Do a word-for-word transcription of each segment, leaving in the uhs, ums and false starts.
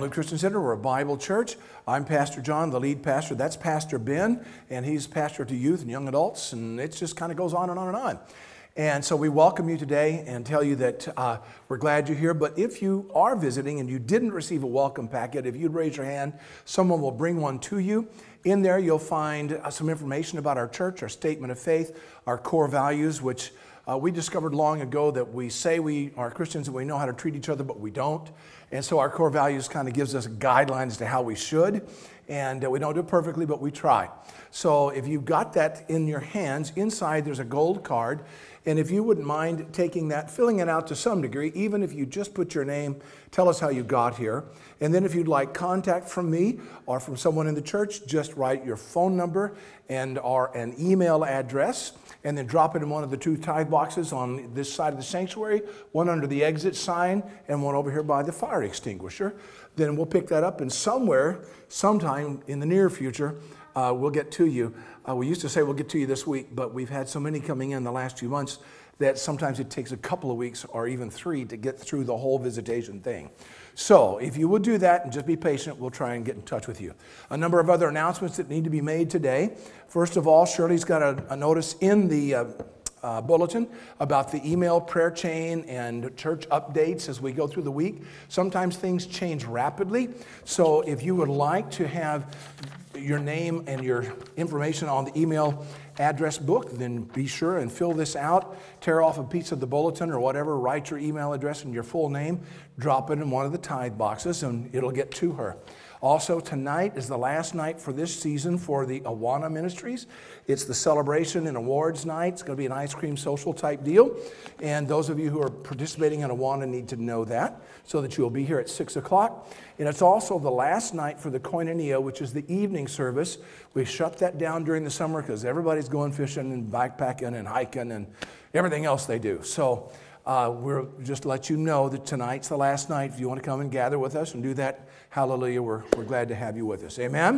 Longwood Christian Center. We're a Bible church. I'm Pastor John, the lead pastor. That's Pastor Ben, and he's pastor to youth and young adults, and it just kind of goes on and on and on. And so we welcome you today and tell you that uh, we're glad you're here. But if you are visiting and you didn't receive a welcome packet, if you'd raise your hand, someone will bring one to you. In there, you'll find uh, some information about our church, our statement of faith, our core values, which uh, we discovered long ago that we say we are Christians and we know how to treat each other, but we don't. And so our core values kind of gives us guidelines to how we should. And uh, we don't do it perfectly, but we try. So if you've got that in your hands, inside there's a gold card. And if you wouldn't mind taking that, filling it out to some degree, even if you just put your name, tell us how you got here. And then if you'd like contact from me or from someone in the church, just write your phone number and or an email address, and then drop it in one of the two tithe boxes on this side of the sanctuary, one under the exit sign and one over here by the fire extinguisher. Then we'll pick that up, and somewhere, sometime in the near future, Uh, we'll get to you. Uh, we used to say we'll get to you this week, but we've had so many coming in the last few months that sometimes it takes a couple of weeks or even three to get through the whole visitation thing. So if you would do that and just be patient, we'll try and get in touch with you. A number of other announcements that need to be made today. First of all, Shirley's got a, a notice in the uh, Uh, bulletin about the email prayer chain and church updates as we go through the week. Sometimes things change rapidly, so if you would like to have your name and your information on the email address book, then be sure and fill this out. Tear off a piece of the bulletin or whatever, write your email address and your full name, drop it in one of the tithe boxes, and it'll get to her. Also, tonight is the last night for this season for the Awana Ministries. It's the celebration and awards night. It's going to be an ice cream social type deal. And those of you who are participating in Awana need to know that so that you'll be here at six o'clock. And it's also the last night for the Koinonia, which is the evening service. We shut that down during the summer because everybody's going fishing and backpacking and hiking and everything else they do. So uh, we'll just let you know that tonight's the last night. If you want to come and gather with us and do that, hallelujah, we're, we're glad to have you with us. Amen?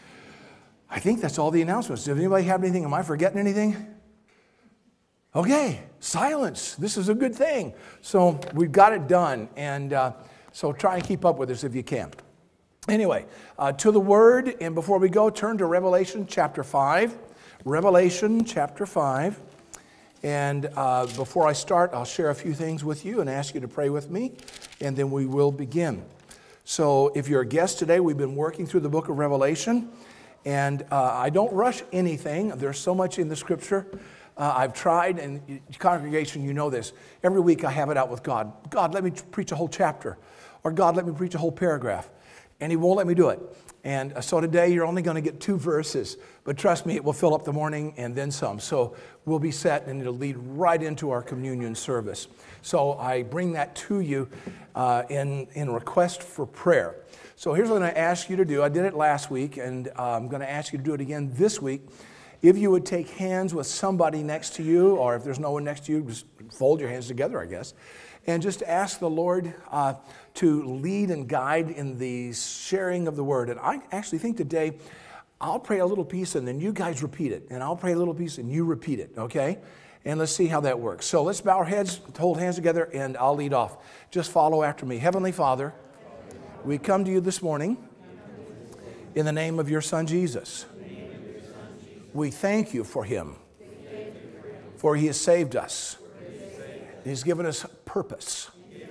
I think that's all the announcements. Does anybody have anything? Am I forgetting anything? Okay, silence. This is a good thing. So we've got it done. And uh, so try and keep up with us if you can. Anyway, uh, to the Word. And before we go, turn to Revelation chapter five. Revelation chapter five. And uh, before I start, I'll share a few things with you and ask you to pray with me. And then we will begin. So if you're a guest today, we've been working through the book of Revelation. And uh, I don't rush anything. There's so much in the Scripture. Uh, I've tried, and congregation, you know this. Every week I have it out with God. God, let me preach a whole chapter. Or God, let me preach a whole paragraph. And He won't let me do it. And so today you're only going to get two verses. But trust me, it will fill up the morning and then some. So we'll be set, and it'll lead right into our communion service. So I bring that to you uh, in, in request for prayer. So here's what I'm going to ask you to do. I did it last week, and uh, I'm going to ask you to do it again this week. If you would take hands with somebody next to you, or if there's no one next to you, just fold your hands together, I guess, and just ask the Lord uh, to lead and guide in the sharing of the Word. And I actually think today I'll pray a little piece, and then you guys repeat it. And I'll pray a little piece, and you repeat it, okay? And let's see how that works. So let's bow our heads, hold hands together, and I'll lead off. Just follow after me. Heavenly Father, we come to you this morning in the name of your Son, Jesus. We thank you for Him, for He has saved us. He's given us purpose.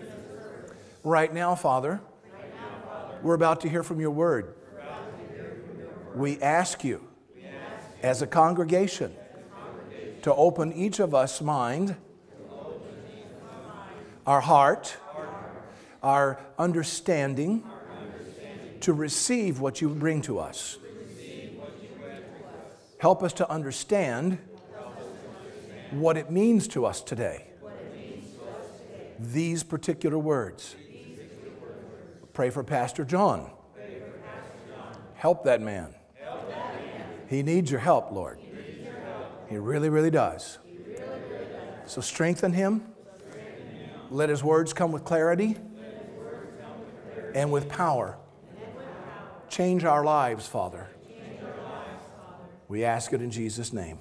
Right now, Father, we're about to hear from your word. We ask you, as a congregation, to open each of us' mind, our heart, our understanding, to receive what you bring to us. Help us to understand what it means to us today. These particular words. Pray for Pastor John. Help that man. He needs your help, Lord. He really, really does. So strengthen him. Let his words come with clarity and with power. Change our lives, Father. We ask it in Jesus' name.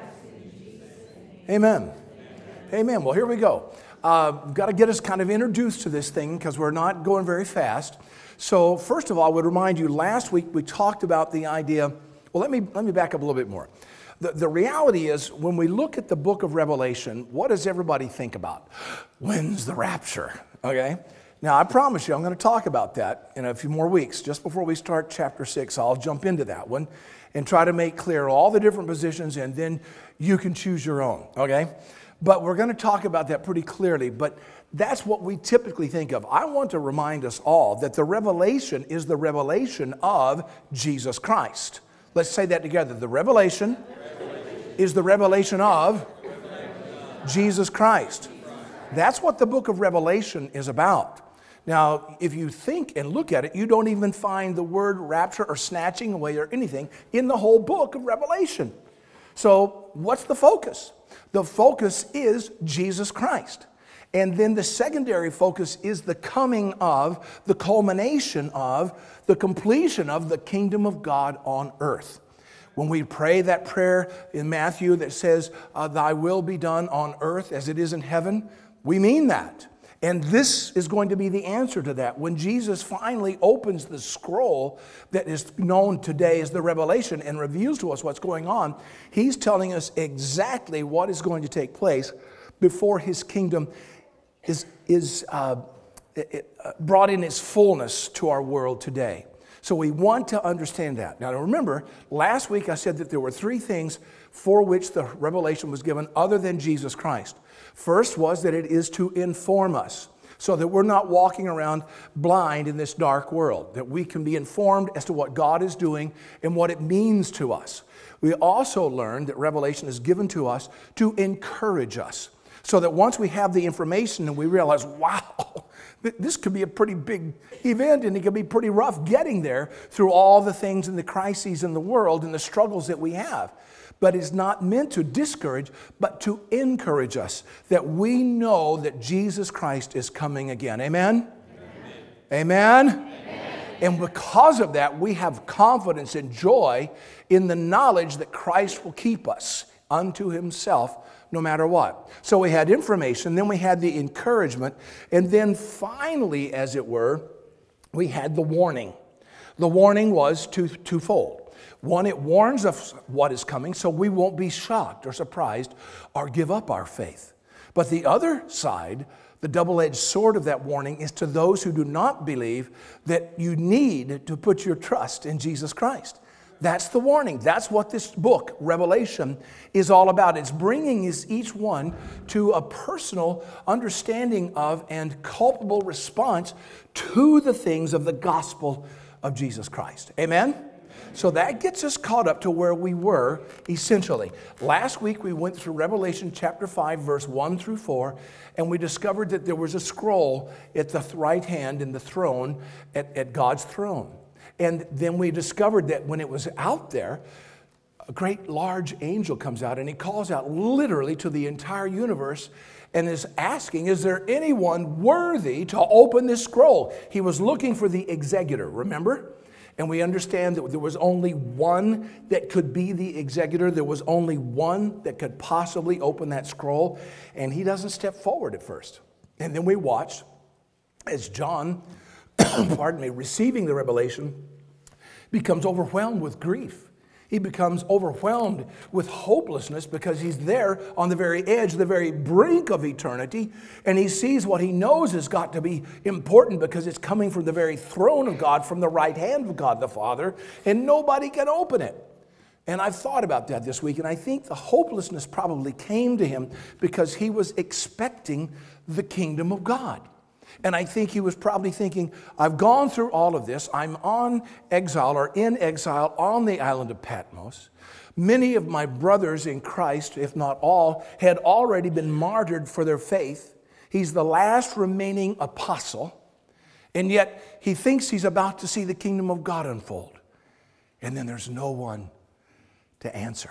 Amen. Amen. Well, here we go. Uh, got to get us kind of introduced to this thing because we're not going very fast. So first of all, I would remind you, last week we talked about the idea, well, let me, let me back up a little bit more. The, the reality is, when we look at the book of Revelation, what does everybody think about? When's the rapture? Okay? Now, I promise you, I'm going to talk about that in a few more weeks. Just before we start chapter six, I'll jump into that one and try to make clear all the different positions, and then you can choose your own, okay? But we're going to talk about that pretty clearly, but that's what we typically think of. I want to remind us all that the revelation is the revelation of Jesus Christ. Let's say that together. The revelation is the revelation of Jesus Christ. That's what the book of Revelation is about. Now, if you think and look at it, you don't even find the word rapture or snatching away or anything in the whole book of Revelation. So, what's the focus? The focus is Jesus Christ. And then the secondary focus is the coming of, the culmination of, the completion of the kingdom of God on earth. When we pray that prayer in Matthew that says, uh, thy will be done on earth as it is in heaven, we mean that. And this is going to be the answer to that. When Jesus finally opens the scroll that is known today as the Revelation and reveals to us what's going on, he's telling us exactly what is going to take place before his kingdom is, is uh, it, uh, brought in its fullness to our world today. So we want to understand that. Now remember, last week I said that there were three things for which the revelation was given other than Jesus Christ. First was that it is to inform us so that we're not walking around blind in this dark world, that we can be informed as to what God is doing and what it means to us. We also learned that revelation is given to us to encourage us, so that once we have the information and we realize, wow, this could be a pretty big event and it could be pretty rough getting there through all the things and the crises in the world and the struggles that we have. But it's not meant to discourage, but to encourage us that we know that Jesus Christ is coming again. Amen? Amen? Amen? Amen. And because of that, we have confidence and joy in the knowledge that Christ will keep us unto himself no matter what. So we had information, then we had the encouragement, and then finally, as it were, we had the warning. The warning was two, twofold. One, it warns us what is coming so we won't be shocked or surprised or give up our faith. But the other side, the double-edged sword of that warning, is to those who do not believe that you need to put your trust in Jesus Christ. That's the warning. That's what this book, Revelation, is all about. It's bringing each one to a personal understanding of and culpable response to the things of the gospel of Jesus Christ. Amen? So that gets us caught up to where we were, essentially. Last week we went through Revelation chapter five, verse one through four, and we discovered that there was a scroll at the right hand in the throne, at, at God's throne. And then we discovered that when it was out there, a great large angel comes out and he calls out literally to the entire universe and is asking, is there anyone worthy to open this scroll? He was looking for the executor, remember? And we understand that there was only one that could be the executor. There was only one that could possibly open that scroll. And he doesn't step forward at first. And then we watched as John, pardon me, receiving the revelation, becomes overwhelmed with grief. He becomes overwhelmed with hopelessness because he's there on the very edge, the very brink of eternity, and he sees what he knows has got to be important because it's coming from the very throne of God, from the right hand of God the Father, and nobody can open it. And I've thought about that this week, and I think the hopelessness probably came to him because he was expecting the kingdom of God. And I think he was probably thinking, I've gone through all of this. I'm on exile or in exile on the island of Patmos. Many of my brothers in Christ, if not all, had already been martyred for their faith. He's the last remaining apostle. And yet he thinks he's about to see the kingdom of God unfold. And then there's no one to answer.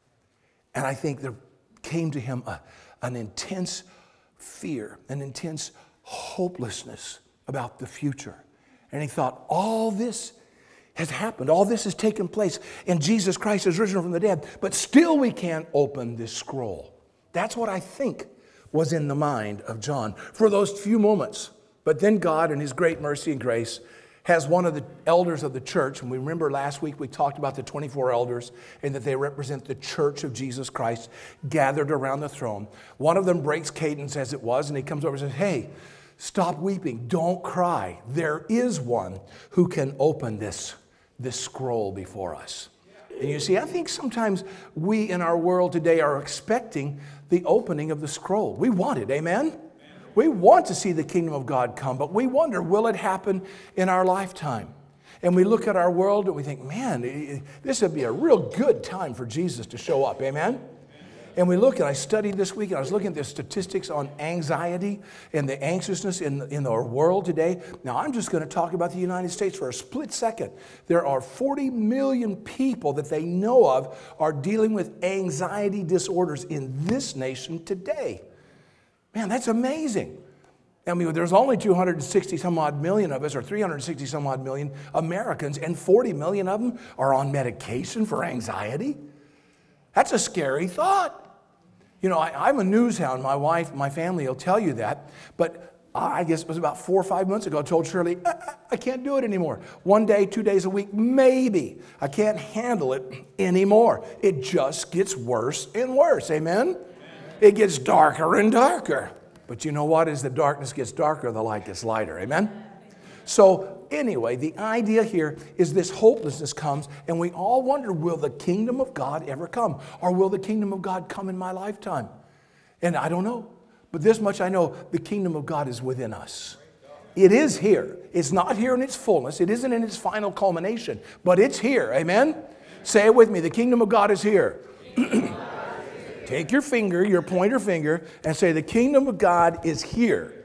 And I think there came to him a, an intense fear, an intense hopelessness about the future. And he thought, all this has happened. All this has taken place. And Jesus Christ has risen from the dead. But still we can't open this scroll. That's what I think was in the mind of John for those few moments. But then God in his great mercy and grace has one of the elders of the church, and we remember last week we talked about the twenty-four elders and that they represent the church of Jesus Christ gathered around the throne. One of them breaks cadence as it was, and he comes over and says, hey, stop weeping, don't cry. There is one who can open this, this scroll before us. And you see, I think sometimes we in our world today are expecting the opening of the scroll. We want it, amen? We want to see the kingdom of God come, but we wonder, will it happen in our lifetime? And we look at our world and we think, man, this would be a real good time for Jesus to show up, amen? And we look, and I studied this week, and I was looking at the statistics on anxiety and the anxiousness in, in our world today. Now, I'm just going to talk about the United States for a split second. There are forty million people that they know of are dealing with anxiety disorders in this nation today. Man, that's amazing. I mean, there's only two hundred sixty some odd million of us, or three hundred sixty some odd million Americans, and forty million of them are on medication for anxiety. That's a scary thought. You know, I, I'm a news hound. My wife, my family will tell you that. But I guess it was about four or five months ago, I told Shirley, I, I, I can't do it anymore. One day, two days a week, maybe. I can't handle it anymore. It just gets worse and worse. Amen? It gets darker and darker. But you know what? As the darkness gets darker, the light gets lighter. Amen? So anyway, the idea here is this hopelessness comes, and we all wonder, will the kingdom of God ever come? Or will the kingdom of God come in my lifetime? And I don't know. But this much I know, the kingdom of God is within us. It is here. It's not here in its fullness. It isn't in its final culmination. But it's here. Amen? Say it with me. The kingdom of God is here. Take your finger, your pointer finger, and say, the kingdom of God is here.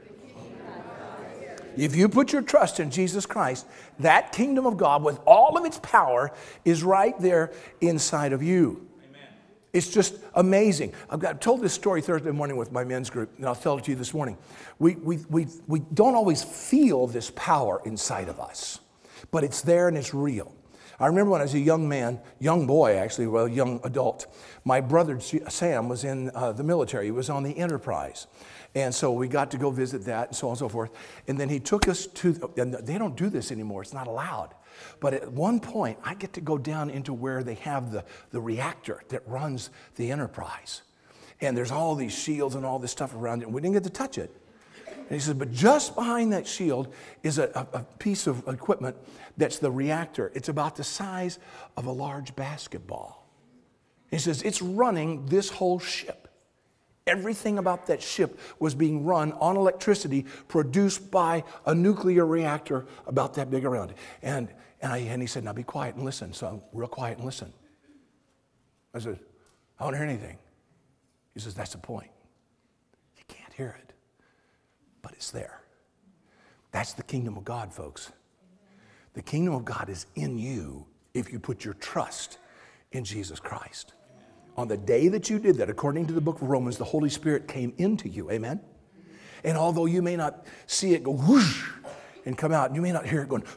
If you put your trust in Jesus Christ, that kingdom of God with all of its power is right there inside of you. Amen. It's just amazing. I've got, told this story Thursday morning with my men's group, and I'll tell it to you this morning. We, we, we, we don't always feel this power inside of us, but it's there and it's real. I remember when I was a young man, young boy actually, well, young adult, my brother Sam was in uh, the military. He was on the Enterprise. And so we got to go visit that and so on and so forth. And then he took us to, and they don't do this anymore. It's not allowed. But at one point, I get to go down into where they have the, the reactor that runs the Enterprise. And there's all these shields and all this stuff around it. And we didn't get to touch it. And he says, but just behind that shield is a, a, a piece of equipment that's the reactor. It's about the size of a large basketball. He says, it's running this whole ship. Everything about that ship was being run on electricity produced by a nuclear reactor about that big around it. And, and, I, and he said, now be quiet and listen. So I'm real quiet and listen. I said, I don't hear anything. He says, that's the point. You can't hear it, but it's there. That's the kingdom of God, folks. The kingdom of God is in you if you put your trust in Jesus Christ. On the day that you did that, according to the book of Romans, the Holy Spirit came into you, amen? And although you may not see it go whoosh and come out, and you may not hear it going,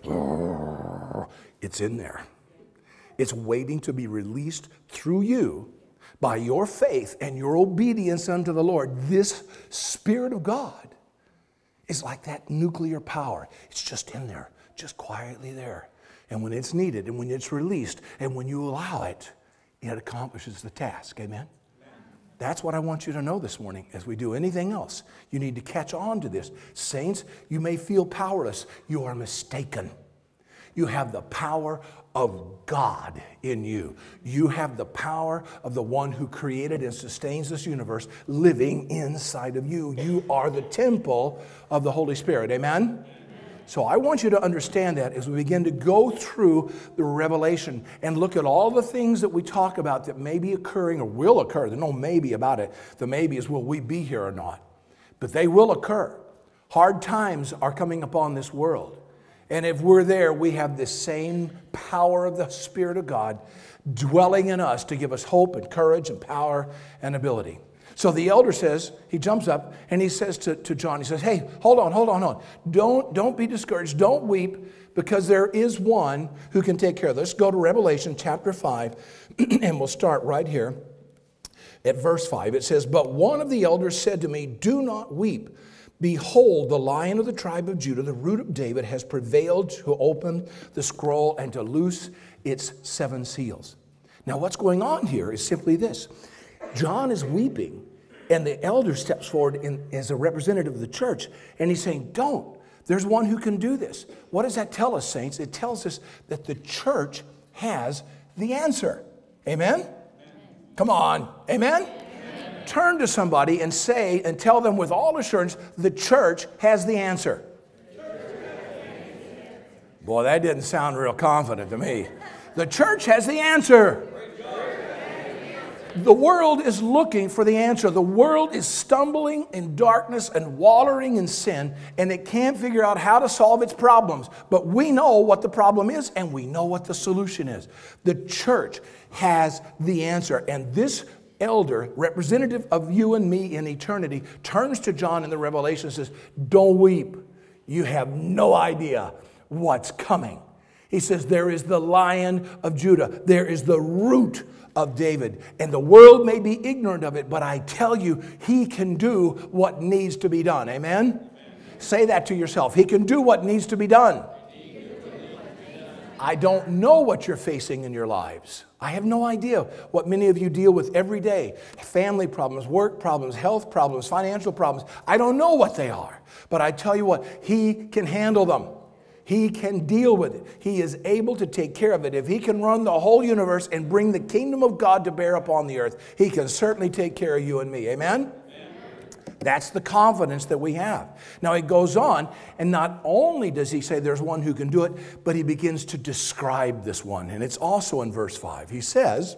it's in there. It's waiting to be released through you by your faith and your obedience unto the Lord. This Spirit of God is like that nuclear power. It's just in there, just quietly there. And when it's needed, and when it's released, and when you allow it, it accomplishes the task. Amen? Amen? That's what I want you to know this morning. As we do anything else, you need to catch on to this. Saints, you may feel powerless. You are mistaken. You have the power of God in you. You have the power of the one who created and sustains this universe living inside of you. You are the temple of the Holy Spirit. Amen? So I want you to understand that as we begin to go through the Revelation and look at all the things that we talk about that may be occurring or will occur. There's no maybe about it. The maybe is, will we be here or not? But they will occur. Hard times are coming upon this world. And if we're there, we have the same power of the Spirit of God dwelling in us to give us hope and courage and power and ability. So the elder says, he jumps up and he says to, to John, he says, hey, hold on, hold on, hold on. Don't, don't be discouraged. Don't weep, because there is one who can take care of this. Let's go to Revelation chapter five, and we'll start right here at verse five. It says, but one of the elders said to me, do not weep. Behold, the Lion of the tribe of Judah, the Root of David, has prevailed to open the scroll and to loose its seven seals. Now, what's going on here is simply this. John is weeping, and the elder steps forward in, as a representative of the church, and he's saying, don't. There's one who can do this. What does that tell us, saints? It tells us that the church has the answer. Amen? Amen. Come on. Amen? Amen? Turn to somebody and say and tell them with all assurance, the church has the answer. Boy, that didn't sound real confident to me. The church has the answer. The world is looking for the answer. The world is stumbling in darkness and wallowing in sin, and it can't figure out how to solve its problems. But we know what the problem is, and we know what the solution is. The church has the answer. And this elder, representative of you and me in eternity, turns to John in the Revelation and says, don't weep. You have no idea what's coming. He says, there is the Lion of Judah. There is the Root of David. And the world may be ignorant of it, but I tell you, he can do what needs to be done. Amen? Amen. Say that to yourself. He can do what needs to be done. I don't know what you're facing in your lives. I have no idea what many of you deal with every day. Family problems, work problems, health problems, financial problems. I don't know what they are. But I tell you what, he can handle them. He can deal with it. He is able to take care of it. If he can run the whole universe and bring the kingdom of God to bear upon the earth, he can certainly take care of you and me. Amen? Amen. That's the confidence that we have. Now it goes on, and not only does he say there's one who can do it, but he begins to describe this one. And it's also in verse five. He says,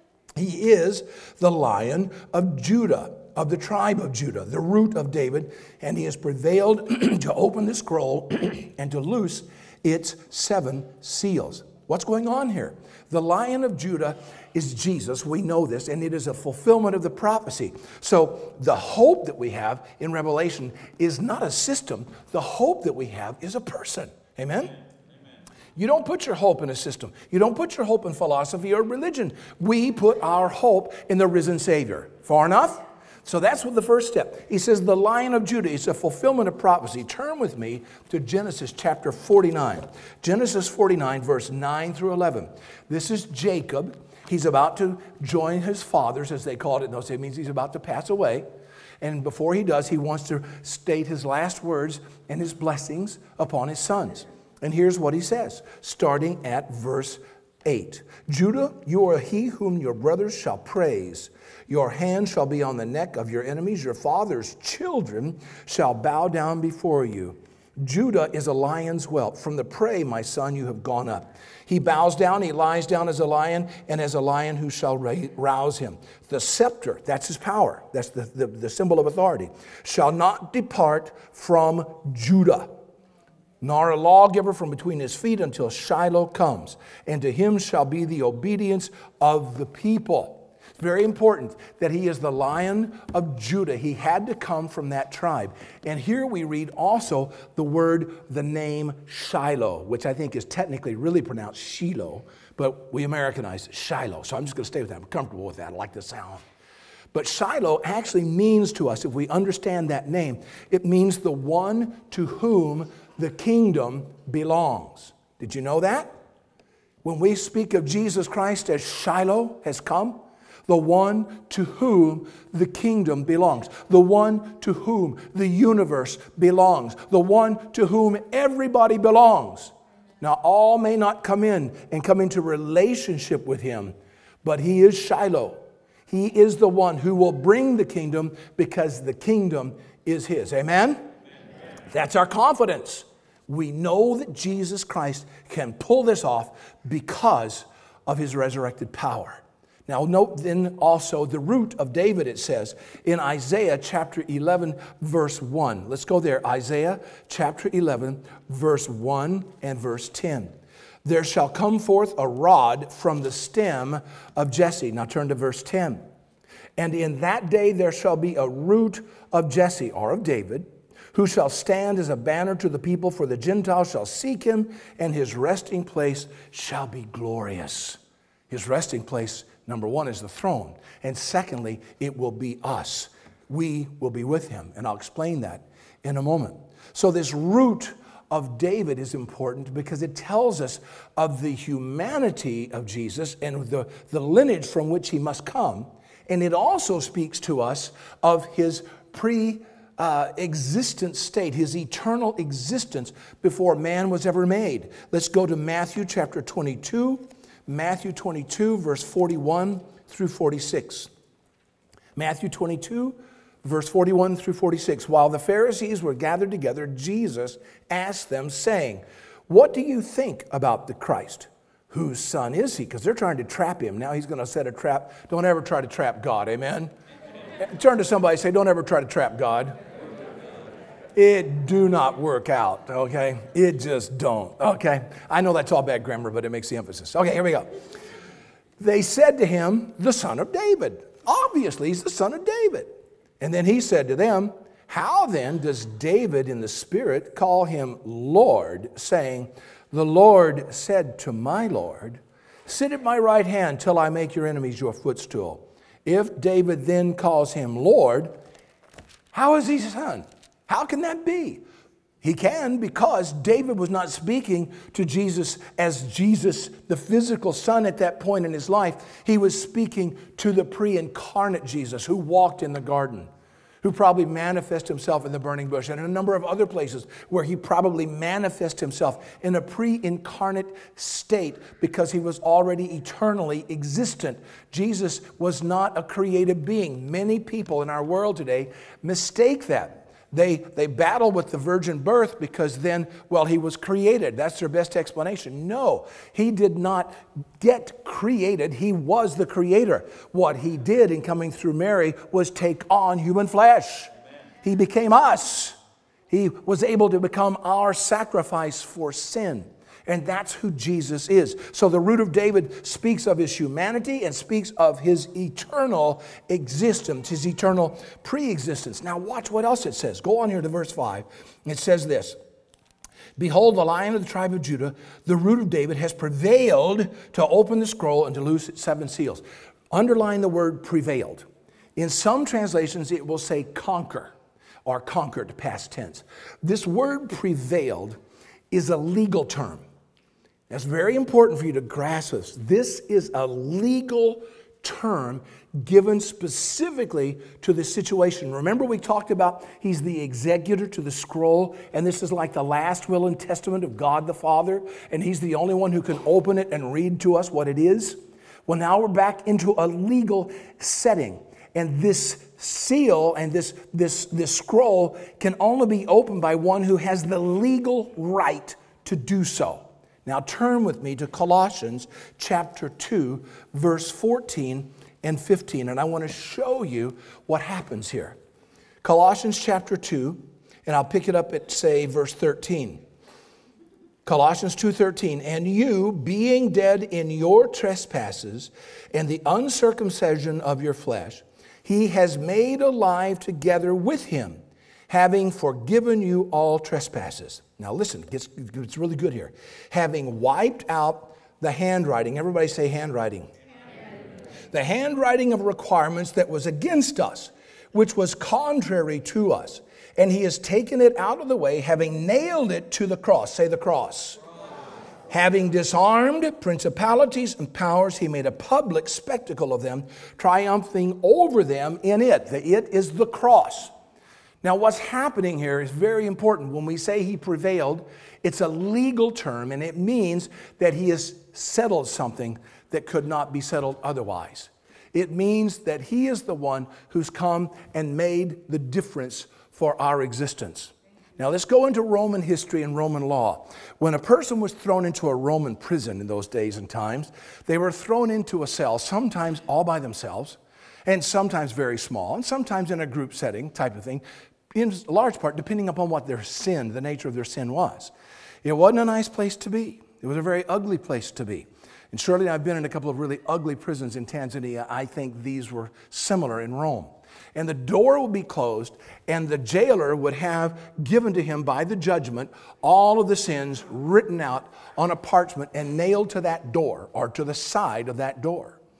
he is the Lion of Judah, of the tribe of Judah, the Root of David, and he has prevailed to open the scroll and to loose its seven seals. What's going on here? The Lion of Judah is Jesus. We know this, and it is a fulfillment of the prophecy. So the hope that we have in Revelation is not a system. The hope that we have is a person. Amen? You don't put your hope in a system. You don't put your hope in philosophy or religion. We put our hope in the risen Savior. Far enough? So that's what the first step. He says the Lion of Judah is a fulfillment of prophecy. Turn with me to Genesis chapter forty-nine. Genesis forty-nine, verse nine through eleven. This is Jacob. He's about to join his fathers, as they called it in those days. It means he's about to pass away. And before he does, he wants to state his last words and his blessings upon his sons. And here's what he says, starting at verse eight. Judah, you are he whom your brothers shall praise. Your hand shall be on the neck of your enemies. Your father's children shall bow down before you. Judah is a lion's whelp. From the prey, my son, you have gone up. He bows down, he lies down as a lion, and as a lion who shall rouse him. The scepter, that's his power, that's the, the, the symbol of authority, shall not depart from Judah, nor a lawgiver from between his feet until Shiloh comes. And to him shall be the obedience of the people. It's very important that he is the Lion of Judah. He had to come from that tribe. And here we read also the word, the name Shiloh, which I think is technically really pronounced Shiloh, but we Americanize it, Shiloh. So I'm just going to stay with that. I'm comfortable with that. I like the sound. But Shiloh actually means to us, if we understand that name, it means the one to whom the kingdom belongs. Did you know that? When we speak of Jesus Christ as Shiloh has come, the one to whom the kingdom belongs, the one to whom the universe belongs, the one to whom everybody belongs. Now, all may not come in and come into relationship with him, but he is Shiloh. He is the one who will bring the kingdom because the kingdom is his. Amen? Amen. That's our confidence. We know that Jesus Christ can pull this off because of his resurrected power. Now note then also the Root of David, it says in Isaiah chapter eleven verse one. Let's go there. Isaiah chapter eleven verse one and verse ten. There shall come forth a rod from the stem of Jesse. Now turn to verse ten. And in that day there shall be a root of Jesse, or of David, who shall stand as a banner to the people, for the Gentiles shall seek him, and his resting place shall be glorious. His resting place, number one, is the throne. And secondly, it will be us. We will be with him. And I'll explain that in a moment. So this root of David is important because it tells us of the humanity of Jesus and the, the lineage from which he must come. And it also speaks to us of his pre-existent uh, state, his eternal existence before man was ever made. Let's go to Matthew chapter twenty-two, Matthew twenty-two, verse forty-one through forty-six. Matthew twenty-two, verse forty-one through forty-six. While the Pharisees were gathered together, Jesus asked them, saying, "What do you think about the Christ? Whose son is he?" Because they're trying to trap him. Now he's going to set a trap. Don't ever try to trap God, amen? Turn to somebody and say, don't ever try to trap God. It do not work out, okay? It just don't, okay? I know that's all bad grammar, but it makes the emphasis. Okay, here we go. They said to him, the son of David. Obviously, he's the son of David. And then he said to them, how then does David in the Spirit call him Lord, saying, the Lord said to my Lord, sit at my right hand till I make your enemies your footstool. If David then calls him Lord, how is he son? How can that be? He can because David was not speaking to Jesus as Jesus, the physical son at that point in his life. He was speaking to the pre-incarnate Jesus who walked in the garden, who probably manifested himself in the burning bush and in a number of other places where he probably manifested himself in a pre-incarnate state because he was already eternally existent. Jesus was not a created being. Many people in our world today mistake that. They, they battle with the virgin birth because then, well, he was created. That's their best explanation. No, he did not get created. He was the creator. What he did in coming through Mary was take on human flesh. Amen. He became us. He was able to become our sacrifice for sin. And that's who Jesus is. So the root of David speaks of his humanity and speaks of his eternal existence, his eternal pre-existence. Now watch what else it says. Go on here to verse five. It says this. Behold, the Lion of the tribe of Judah, the root of David, has prevailed to open the scroll and to loose its seven seals. Underline the word prevailed. In some translations, it will say conquer or conquered, past tense. This word prevailed is a legal term. That's very important for you to grasp this. This is a legal term given specifically to the situation. Remember we talked about he's the executor to the scroll, and this is like the last will and testament of God the Father, and he's the only one who can open it and read to us what it is. Well, now we're back into a legal setting, and this seal and this, this, this scroll can only be opened by one who has the legal right to do so. Now turn with me to Colossians chapter two, verse fourteen and fifteen, and I want to show you what happens here. Colossians chapter two, and I'll pick it up at, say, verse thirteen. Colossians two thirteen, and you, being dead in your trespasses and the uncircumcision of your flesh, he has made alive together with him, having forgiven you all trespasses. Now listen, it gets, it gets really good here. Having wiped out the handwriting. Everybody say handwriting. Handwriting. The handwriting of requirements that was against us, which was contrary to us. And he has taken it out of the way, having nailed it to the cross. Say the cross. Cross. Having disarmed principalities and powers, he made a public spectacle of them, triumphing over them in it. The it is the cross. Now, what's happening here is very important. When we say he prevailed, it's a legal term, and it means that he has settled something that could not be settled otherwise. It means that he is the one who's come and made the difference for our existence. Now, let's go into Roman history and Roman law. When a person was thrown into a Roman prison in those days and times, they were thrown into a cell, sometimes all by themselves, and sometimes very small, and sometimes in a group setting type of thing, in large part depending upon what their sin, the nature of their sin was. It wasn't a nice place to be. It was a very ugly place to be. And surely I've been in a couple of really ugly prisons in Tanzania. I think these were similar in Rome. And the door would be closed, and the jailer would have given to him by the judgment all of the sins written out on a parchment and nailed to that door or to the side of that door.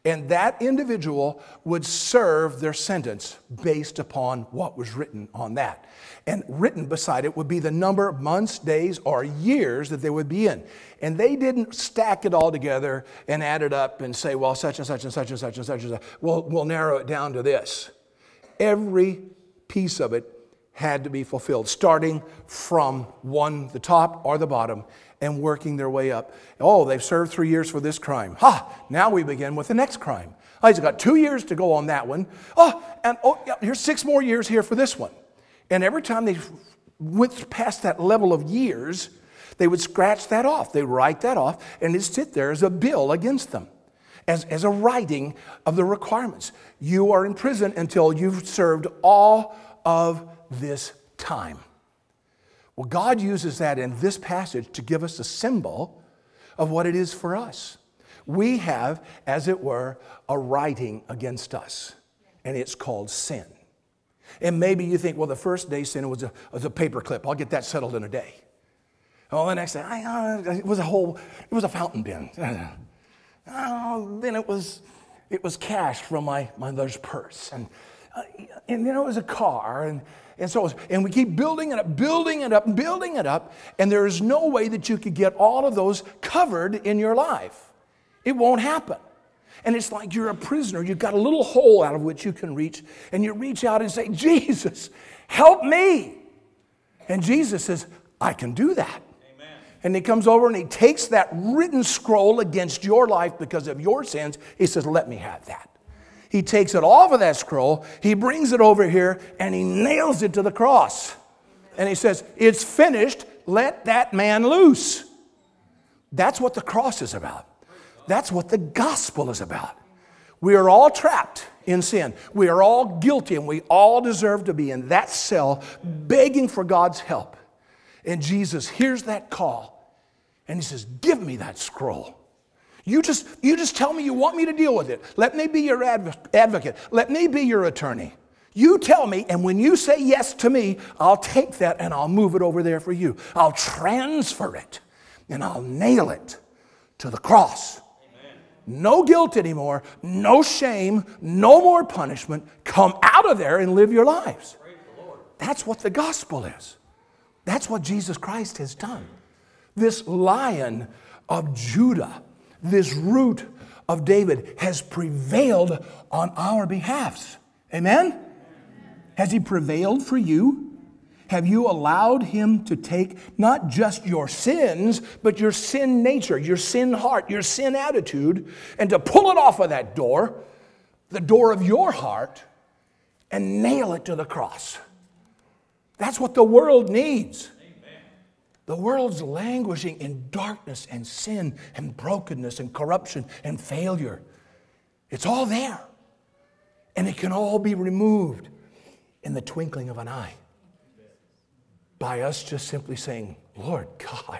And that individual would serve their sentence based upon what was written on that. And written beside it would be the number of months, days, or years that they would be in. And they didn't stack it all together and add it up and say, well, such and such and such and such and such and such. We'll, we'll narrow it down to this. Every piece of it had to be fulfilled, starting from one, the top or the bottom, and working their way up. Oh, they've served three years for this crime. Ha! Now we begin with the next crime. Oh, he's got two years to go on that one. Oh, and oh, yeah, here's six more years here for this one. And every time they went past that level of years, they would scratch that off. They'd write that off, and it'd sit there as a bill against them, as, as a writing of the requirements. You are in prison until you've served all of this time. Well, God uses that in this passage to give us a symbol of what it is for us. We have, as it were, a writing against us, and it's called sin. And maybe you think, well, the first day sin was a, was a paper clip. I'll get that settled in a day. Oh, the next day, I, uh, it was a whole, it was a fountain pen. Oh, then it was, it was cash from my, my mother's purse. And, uh, and then it was a car, and And so, and we keep building it up, building it up, building it up, and there is no way that you could get all of those covered in your life. It won't happen. And it's like you're a prisoner. You've got a little hole out of which you can reach, and you reach out and say, Jesus, help me. And Jesus says, I can do that. Amen. And he comes over and he takes that written scroll against your life because of your sins. He says, let me have that. He takes it off of that scroll, he brings it over here, and he nails it to the cross. And he says, it's finished, let that man loose. That's what the cross is about. That's what the gospel is about. We are all trapped in sin. We are all guilty, and we all deserve to be in that cell begging for God's help. And Jesus hears that call, and he says, give me that scroll. You just, you just tell me you want me to deal with it. Let me be your adv- advocate. Let me be your attorney. You tell me, and when you say yes to me, I'll take that and I'll move it over there for you. I'll transfer it, and I'll nail it to the cross. Amen. No guilt anymore, no shame, no more punishment. Come out of there and live your lives. Praise the Lord. That's what the gospel is. That's what Jesus Christ has done. This Lion of Judah, this Root of David, has prevailed on our behalfs. Amen? Amen? Has he prevailed for you? Have you allowed him to take not just your sins, but your sin nature, your sin heart, your sin attitude, and to pull it off of that door, the door of your heart, and nail it to the cross? That's what the world needs. The world's languishing in darkness and sin and brokenness and corruption and failure. It's all there. And it can all be removed in the twinkling of an eye by us just simply saying, Lord God,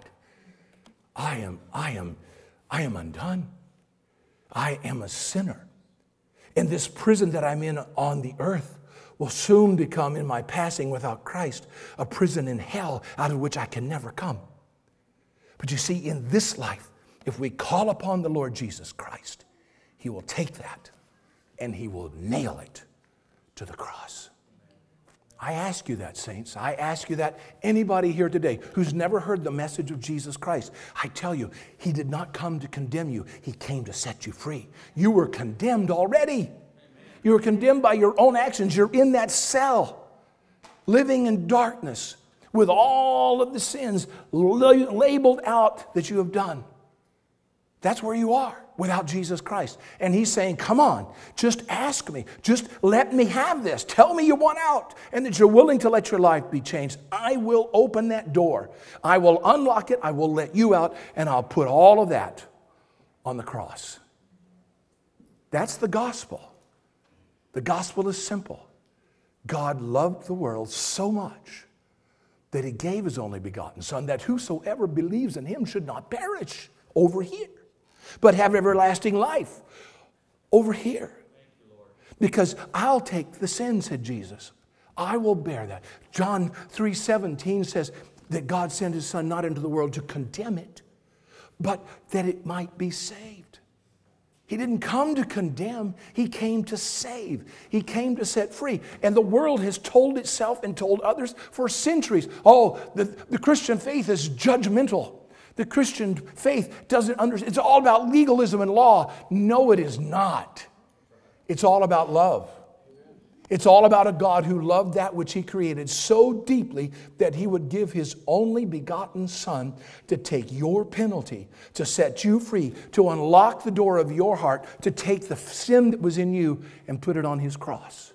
I am, I am, I am undone. I am a sinner. And this prison that I'm in on the earth will soon become, in my passing without Christ, a prison in hell out of which I can never come. But you see, in this life, if we call upon the Lord Jesus Christ, he will take that and he will nail it to the cross. I ask you that, saints. I ask you that, anybody here today who's never heard the message of Jesus Christ, I tell you, he did not come to condemn you. He came to set you free. You were condemned already. You were condemned by your own actions. You're in that cell, living in darkness with all of the sins labeled out that you have done. That's where you are without Jesus Christ. And he's saying, come on, just ask me. Just let me have this. Tell me you want out and that you're willing to let your life be changed. I will open that door. I will unlock it. I will let you out, and I'll put all of that on the cross. That's the gospel. The gospel is simple. God loved the world so much that he gave his only begotten Son, that whosoever believes in him should not perish over here, but have everlasting life over here. Because I'll take the sin, said Jesus. I will bear that. John three seventeen says that God sent his Son not into the world to condemn it, but that it might be saved. He didn't come to condemn. He came to save. He came to set free. And the world has told itself and told others for centuries, oh, the, the Christian faith is judgmental. The Christian faith doesn't understand. It's all about legalism and law. No, it is not. It's all about love. It's all about a God who loved that which He created so deeply that He would give His only begotten Son to take your penalty, to set you free, to unlock the door of your heart, to take the sin that was in you and put it on His cross.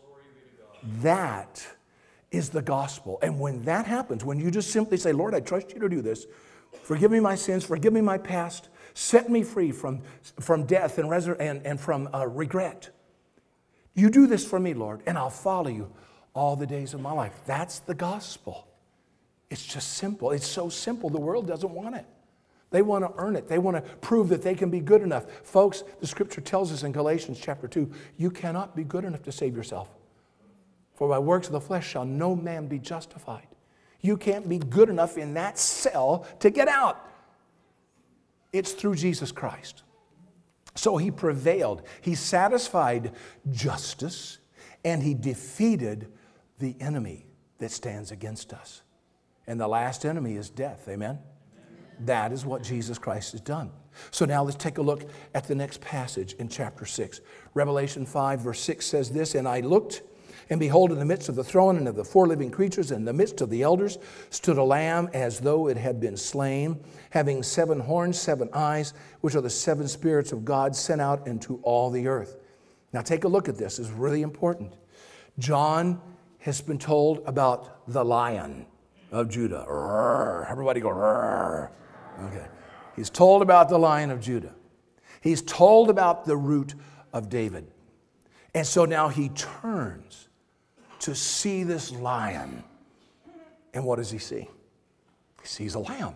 That is the gospel. And when that happens, when you just simply say, Lord, I trust you to do this. Forgive me my sins. Forgive me my past. Set me free from, from death and, resur- and, and from uh, regret. You do this for me, Lord, and I'll follow you all the days of my life. That's the gospel. It's just simple. It's so simple, the world doesn't want it. They want to earn it. They want to prove that they can be good enough. Folks, the scripture tells us in Galatians chapter two, you cannot be good enough to save yourself. For by works of the flesh shall no man be justified. You can't be good enough in that cell to get out. It's through Jesus Christ. So He prevailed. He satisfied justice, and He defeated the enemy that stands against us. And the last enemy is death. Amen? Amen. That is what Jesus Christ has done. So now let's take a look at the next passage in chapter six. Revelation five verse six says this, and I looked, and behold, in the midst of the throne and of the four living creatures, in the midst of the elders, stood a lamb as though it had been slain, having seven horns, seven eyes, which are the seven spirits of God sent out into all the earth. Now take a look at this. It's really important. John has been told about the Lion of Judah. Roar. Everybody go, roar. Okay. He's told about the Lion of Judah. He's told about the root of David. And so now he turns to see this lion. And what does he see? He sees a lamb.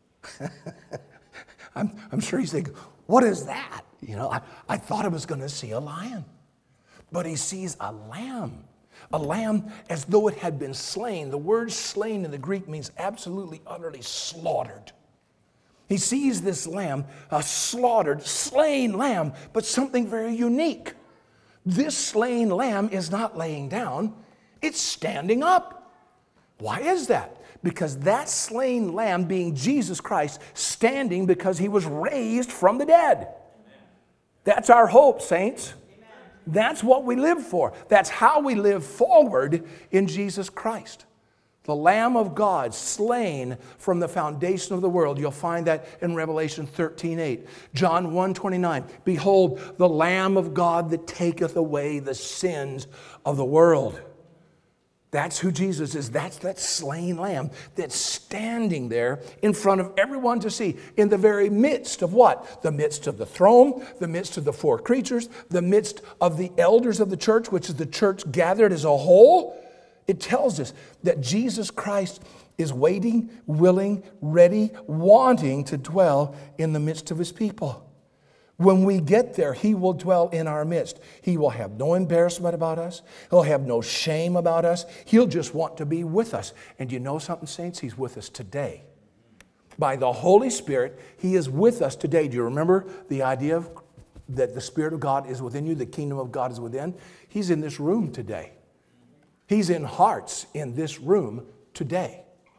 I'm, I'm sure he's thinking, what is that? You know, I, I thought I was going to see a lion. But he sees a lamb. A lamb as though it had been slain. The word slain in the Greek means absolutely, utterly slaughtered. He sees this lamb, a slaughtered, slain lamb, but something very unique. This slain lamb is not laying down, it's standing up. Why is that? Because that slain lamb being Jesus Christ, standing because He was raised from the dead. Amen. That's our hope, saints. Amen. That's what we live for. That's how we live forward in Jesus Christ. The Lamb of God slain from the foundation of the world. You'll find that in Revelation thirteen eight. John one twenty-nine. Behold, the Lamb of God that taketh away the sins of the world. That's who Jesus is. That's that slain lamb that's standing there in front of everyone to see. In the very midst of what? The midst of the throne, the midst of the four creatures, the midst of the elders of the church, which is the church gathered as a whole. It tells us that Jesus Christ is waiting, willing, ready, wanting to dwell in the midst of His people. When we get there, He will dwell in our midst. He will have no embarrassment about us. He'll have no shame about us. He'll just want to be with us. And you know something, saints? He's with us today. By the Holy Spirit, He is with us today. Do you remember the idea of that the Spirit of God is within you, the kingdom of God is within? He's in this room today. He's in hearts in this room today.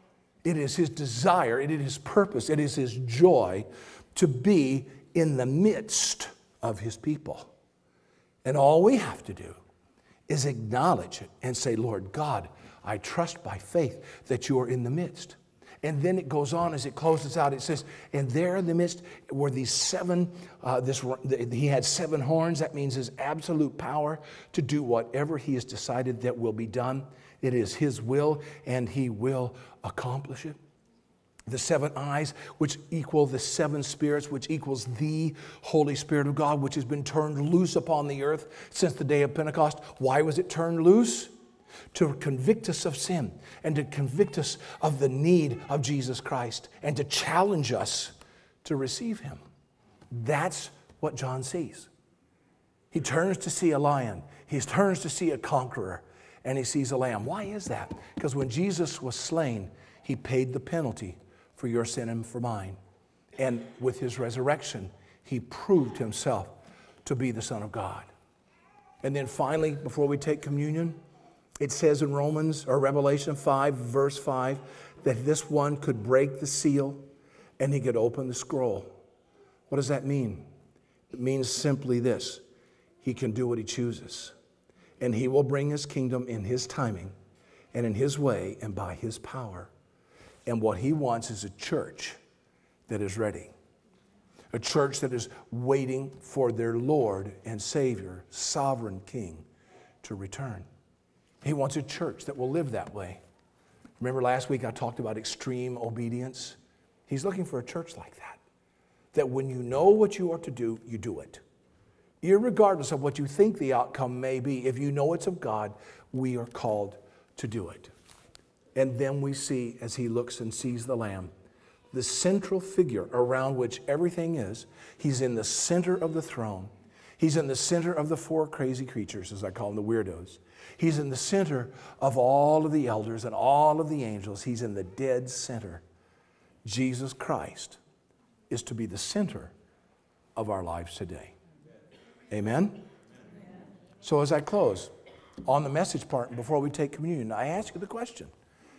It is His desire, it is His purpose, it is His joy to be in the midst of His people. And all we have to do is acknowledge it and say, Lord God, I trust by faith that You are in the midst. And then it goes on as it closes out. It says, and there in the midst were these seven, uh, this, He had seven horns. That means His absolute power to do whatever He has decided that will be done. It is His will, and He will accomplish it. The seven eyes, which equal the seven spirits, which equals the Holy Spirit of God, which has been turned loose upon the earth since the day of Pentecost. Why was it turned loose? To convict us of sin and to convict us of the need of Jesus Christ and to challenge us to receive Him. That's what John sees. He turns to see a lion. He turns to see a conqueror, and he sees a lamb. Why is that? Because when Jesus was slain, He paid the penalty for your sin and for mine. And with His resurrection, He proved Himself to be the Son of God. And then finally, before we take communion, it says in Romans or Revelation five, verse five, that this one could break the seal and he could open the scroll. What does that mean? It means simply this: he can do what he chooses, and he will bring his kingdom in his timing and in his way and by his power. And what he wants is a church that is ready, a church that is waiting for their Lord and Savior, sovereign King, to return. He wants a church that will live that way. Remember last week I talked about extreme obedience? He's looking for a church like that. That when you know what you are to do, you do it. Irregardless of what you think the outcome may be, if you know it's of God, we are called to do it. And then we see, as he looks and sees the Lamb, the central figure around which everything is. He's in the center of the throne. He's in the center of the four crazy creatures, as I call them, the weirdos. He's in the center of all of the elders and all of the angels. He's in the dead center. Jesus Christ is to be the center of our lives today. Amen? Amen? So as I close, on the message part, before we take communion, I ask you the question.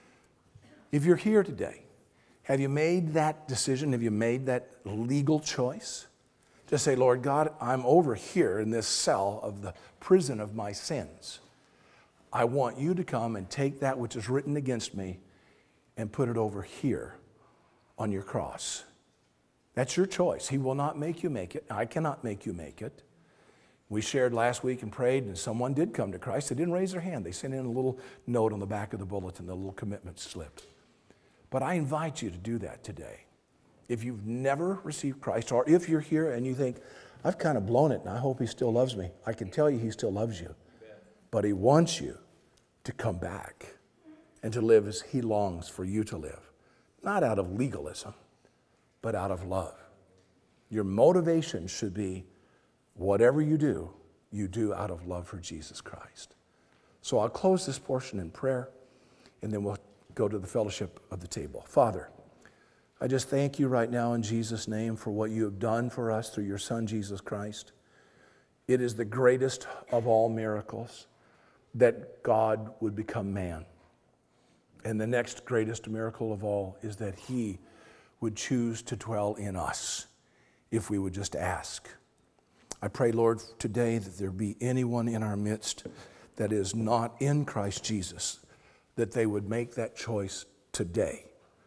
If you're here today, have you made that decision? Have you made that legal choice? To say, Lord God, I'm over here in this cell of the prison of my sins. I want you to come and take that which is written against me and put it over here on your cross. That's your choice. He will not make you make it. I cannot make you make it. We shared last week and prayed, and someone did come to Christ. They didn't raise their hand. They sent in a little note on the back of the bulletin, the little commitment slip. But I invite you to do that today. If you've never received Christ, or if you're here and you think, I've kind of blown it and I hope he still loves me, I can tell you he still loves you. But he wants you to come back and to live as he longs for you to live. Not out of legalism, but out of love. Your motivation should be whatever you do, you do out of love for Jesus Christ. So I'll close this portion in prayer, and then we'll go to the fellowship of the table. Father, I just thank you right now in Jesus' name for what you have done for us through your Son, Jesus Christ. It is the greatest of all miracles that God would become man. And the next greatest miracle of all is that he would choose to dwell in us if we would just ask. I pray, Lord, today that there be anyone in our midst that is not in Christ Jesus, that they would make that choice today.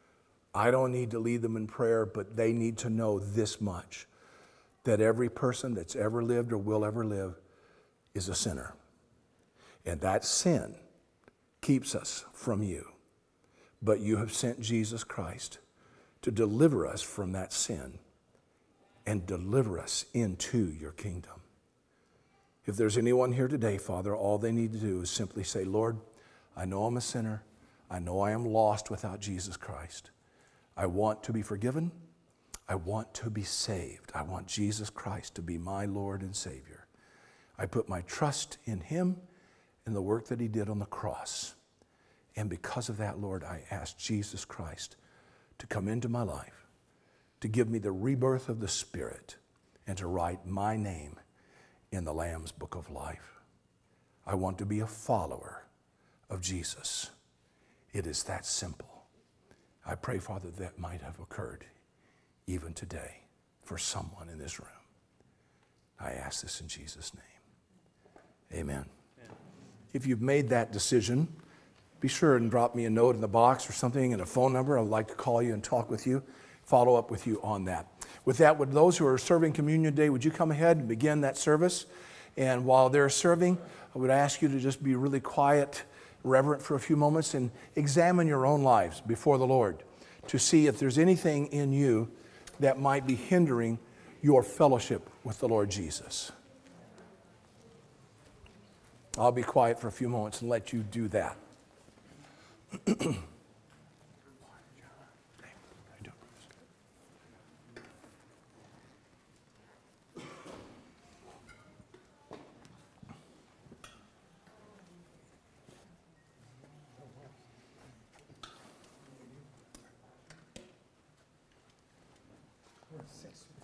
I don't need to lead them in prayer, but they need to know this much, that every person that's ever lived or will ever live is a sinner. And that sin keeps us from you. But you have sent Jesus Christ to deliver us from that sin and deliver us into your kingdom. If there's anyone here today, Father, all they need to do is simply say, Lord, I know I'm a sinner. I know I am lost without Jesus Christ. I want to be forgiven. I want to be saved. I want Jesus Christ to be my Lord and Savior. I put my trust in him and the work that he did on the cross. And because of that, Lord, I ask Jesus Christ to come into my life, to give me the rebirth of the Spirit, and to write my name in the Lamb's Book of Life. I want to be a follower of Jesus. It is that simple. I pray, Father, that might have occurred even today for someone in this room. I ask this in Jesus' name. Amen. Amen. If you've made that decision, be sure and drop me a note in the box or something and a phone number. I'd like to call you and talk with you, follow up with you on that. With that, would those who are serving communion today, would you come ahead and begin that service? And while they're serving, I would ask you to just be really quiet, reverent for a few moments, and examine your own lives before the Lord to see if there's anything in you that might be hindering your fellowship with the Lord Jesus. I'll be quiet for a few moments and let you do that. Six.